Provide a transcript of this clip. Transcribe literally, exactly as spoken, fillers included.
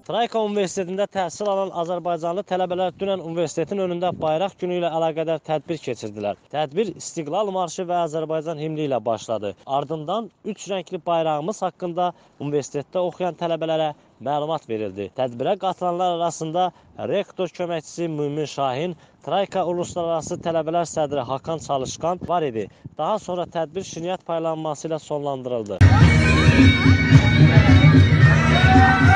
Trayka Universitetində təhsil alan Azərbaycanlı tələbələr dünən universitetin önündə bayraq günü ilə əlaqədar tədbir keçirdilər. Tədbir İstiqlal marşı və Azərbaycan himni ilə başladı. Ardından üç rəngli bayrağımız haqqında universitetdə oxuyan tələbələrə məlumat verildi. Tədbirə qatılanlar arasında rektor köməkçisi Mümin Şahin, Trayka Uluslararası Tələbələr sədri Hakan Çalışqan var idi. Daha sonra tədbir şirniyyat paylanması ilə sonlandırıldı.